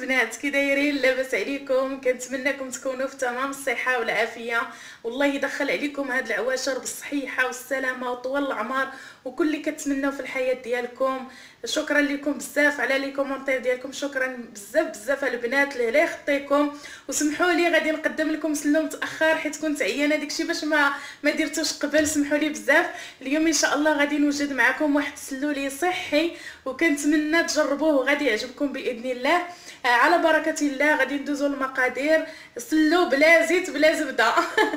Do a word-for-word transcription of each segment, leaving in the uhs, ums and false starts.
البنات، كي دايرين؟ لاباس عليكم؟ كنتمنىكم تكونوا في تمام الصحه والعافيه، والله يدخل عليكم هاد العواشر بالصحيحه والسلامه وطول العمر وكل اللي كتمناو في الحياه ديالكم. شكرا لكم بزاف على لي كومونتير ديالكم، شكرا بزاف بزاف البنات اللي لا خطيكم. وسمحوا لي غادي نقدم لكم سلو متاخر حيت كنت عيانه داكشي باش ما ما درتوش قبل، سمحوا لي بزاف. اليوم ان شاء الله غادي نوجد معكم واحد السلو لي صحي وكنتمنى تجربوه وغادي يعجبكم باذن الله. آه على بركه الله غادي ندوزو المقادير. سلو بلا زيت بلا زبده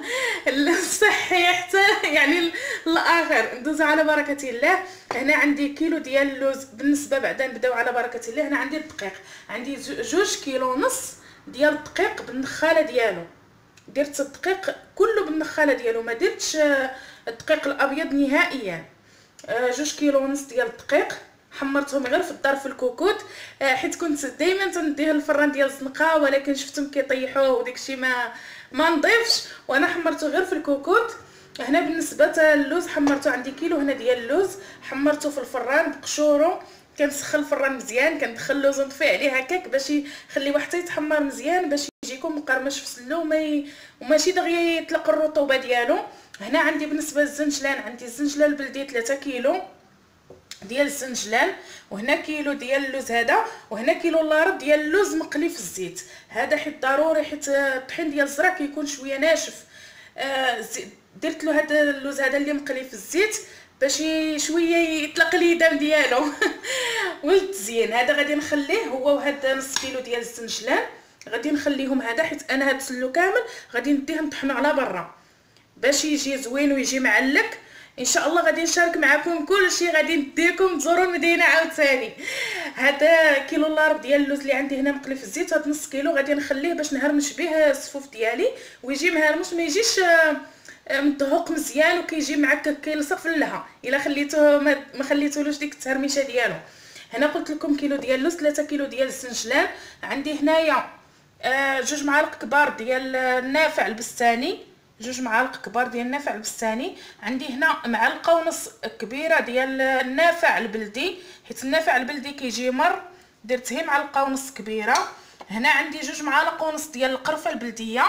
الصحي حتى يعني الاخر. ندوزو على بركه الله. هنا عندي كيلو ديال اللوز. بالنسبه بعدا نبداو على بركه الله. هنا عندي الدقيق، عندي جوج كيلو ونص ديال الدقيق بالنخاله ديالو. درت الدقيق كله بالنخاله ديالو، ما درتش الدقيق الابيض نهائيا. جوج كيلو ونص ديال الدقيق حمرتهم غير في الدار في الكوكوت، حيت كنت دائما تنديه الفران ديال الزنقه ولكن شفتهم كيطيحوه وداكشي ما ما نضيفش، وانا حمرته غير في الكوكوت. هنا بالنسبه للوز حمرته، عندي كيلو هنا ديال اللوز حمرته في الفران بقشورو. كنسخن الفران مزيان، كندخل اللوز ونطفي عليه هكاك باش يخليه حتى يتحمر مزيان باش يجيكم مقرمش في السلو وما وماشي دغيا يطلق الرطوبه ديالو. هنا عندي بالنسبه للزنجلان، عندي الزنجلان البلدي ثلاثة كيلو ديال الزنجلان، وهنا كيلو ديال اللوز هذا، وهنا كيلو لارب ديال اللوز مقلي في الزيت. هذا حيت ضروري حيت الطحين ديال الزرع كيكون شويه ناشف. آه درت له هذا اللوز هذا اللي مقلي في الزيت باش شويه يطلق اليدام ديالو والتزيين. هذا غادي نخليه هو، وهذا نص كيلو ديال الزنجلان غادي نخليهم هذا، حيت انا هاد السلو كامل غادي نديه نطحنو على برا باش يجي زوين ويجي معلك. ان شاء الله غادي نشارك معكم كلشي، غادي نديكم تزوروا المدينه عاوتاني. هذا كيلو لارب ديال اللوز اللي عندي هنا مقلي في الزيت، هاد نص كيلو غادي نخليه باش نهرمش به الصفوف ديالي ويجي مهرمش، ما يجيش مدهوق مزيان وكيجي معك كيلصق في اللها الا خليتوه ما خليتولوش ديك التهرميشه ديالو. هنا قلت لكم كيلو ديال اللوز، ثلاثة كيلو ديال الزنجلان. عندي هنايا آه جوج معالق كبار ديال النافع البستاني، جوج معالق كبار ديال النافع البستاني. عندي هنا معلقه ونص كبيره ديال النافع البلدي، حيت النافع البلدي كيجي مر، درت هي معلقه ونص كبيره. هنا عندي جوج معالق ونص ديال القرفه البلديه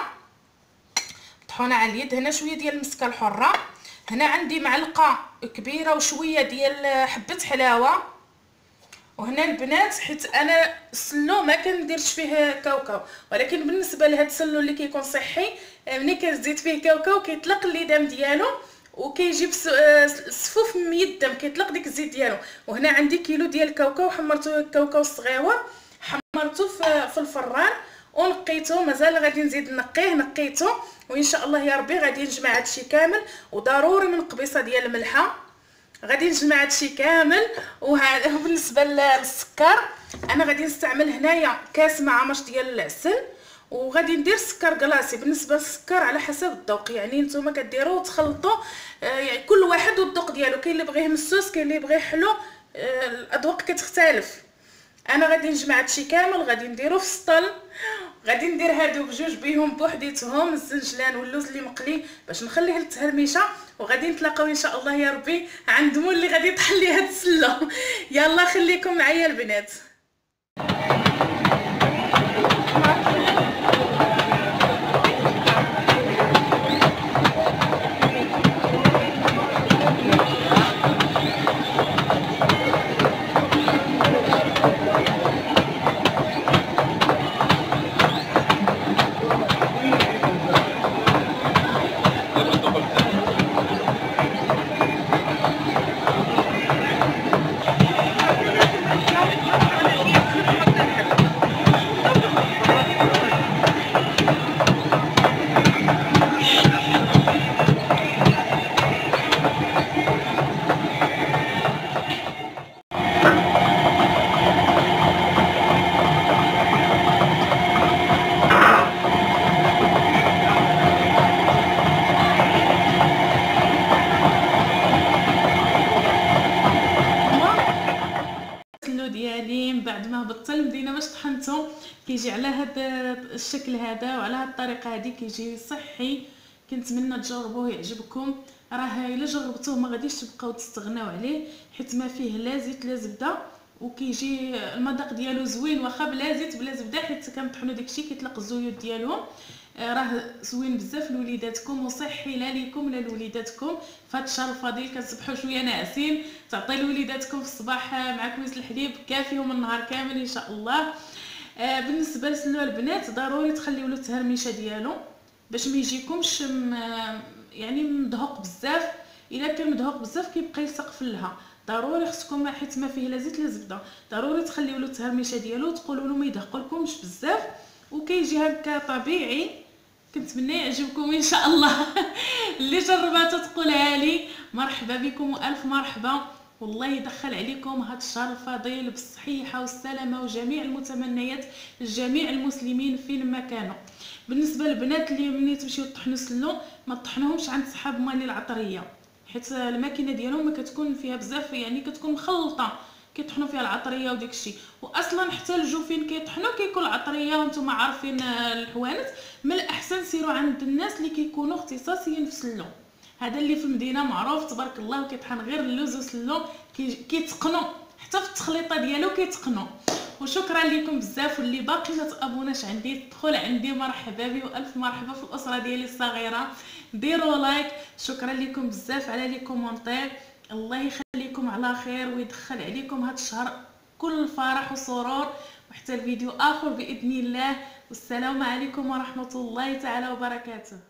طحونه على اليد. هنا شويه ديال المسكه الحره. هنا عندي معلقه كبيره وشويه ديال حبه حلاوه. وهنا البنات حيت انا السلو ما كنديرش فيه كاوكاو، ولكن بالنسبه لهذا السلو اللي كيكون صحي ملي كنزيد فيه كاوكاو كيطلق الليدام ديالو وكيجيب صفوف من الدم، كيطلق ديك الزيت ديالو. وهنا عندي كيلو ديال الكاوكاو، حمرته الكاوكاو الصغيور حمرته في الفران ونقيته، مازال غادي نزيد نقيه. نقيته وان شاء الله يا ربي غادي نجمع هادشي كامل، وضروري من قبيصه ديال الملحه غادي نجمع هادشي كامل. وهذا بالنسبه للسكر، انا غادي نستعمل هنايا كاس معمش ديال العسل، وغادي ندير سكر كلاصي. بالنسبه للسكر على حسب الذوق، يعني نتوما كديروا وتخلطوا، يعني كل واحد والذوق ديالو، كاين اللي بغيه مسوس كاين اللي بغيه حلو، الاذواق كتختلف. انا غادي نجمع هادشي كامل، غادي نديرو في السطل، غادي ندير هادو بجوج بيهم بوحديتهم الزنجلان واللوز اللي مقلي باش نخليه للتهرميشه، وغادي نتلاقاو ان شاء الله يا ربي عند مول اللي غادي يطحن لي هاد السلو. يلا خليكم معايا البنات. ديالي من بعد ما هبطت المدينه باش طحنته كيجي على هذا الشكل هذا وعلى هذه الطريقه هذه، كيجي صحي. كنتمنى تجربوه يعجبكم. راه الا جربتوه ما غاديش تبقاو تستغناو عليه، حيت ما فيه لا زيت لا زبده وكيجي المذاق ديالو زوين واخا بلا زيت بلا زبده، حيت كنطحنوا داكشي كيطلق الزيوت ديالهم. راه زوين بزاف لوليداتكم وصحي لا ليكم لا لوليداتكم. فهاد الشهر الفضيل كتصبحوا شويه ناعسين، تعطي لوليداتكم في الصباح مع كويس الحليب كافيهم النهار كامل ان شاء الله. آه بالنسبه لسلوى البنات ضروري تخليو له التهرميشه ديالو باش ما يجيكمش يعني مدهوق بزاف. الا كان مدهوق بزاف كيبقى يلصق في اللها، ضروري خصكم حيت ما فيه لا زيت لا زبده، ضروري تخليو له التهرميشه ديالو وتقولوا له ما يدهقلكمش بزاف وكيجي هكا طبيعي. كنتمنى يعجبكم ان شاء الله. اللي جرباتها تقولها لي مرحبا بكم والف مرحبا، والله يدخل عليكم هذا الشهر الفضيل بالصحيحه والسلامه وجميع المتمنيات لجميع المسلمين فين ما كانوا. بالنسبه للبنات اللي ملي تمشيو طحنوا سلو ما طحنوهمش عند صحاب مالي العطريه، حيت الماكينه ديالهم ما كتكون فيها بزاف يعني كتكون مخلطه، كيطحنوا فيها العطريه وداك الشيء. واصلا حتى الجو فين كيطحنوا كيكون العطريه وانتم عارفين الحوانت. من الاحسن سيروا عند الناس اللي كيكونوا اختصاصيين في سلو، هذا اللي في المدينه معروف تبارك الله وكيطحن غير اللوز وسلو كيتقنوا حتى في التخليطه ديالو كيتقنوا. وشكرا لكم بزاف، واللي باقي ما تابوناش عندي تدخل عندي مرحبا بي والف مرحبا في الاسره ديالي الصغيره. ديروا لايك. شكرا لكم بزاف على لي كومونتير، الله يخليكم على خير ويدخل عليكم هذا الشهر كل فرح وسرور. وحتى الفيديو اخر باذن الله، والسلام عليكم ورحمه الله تعالى وبركاته.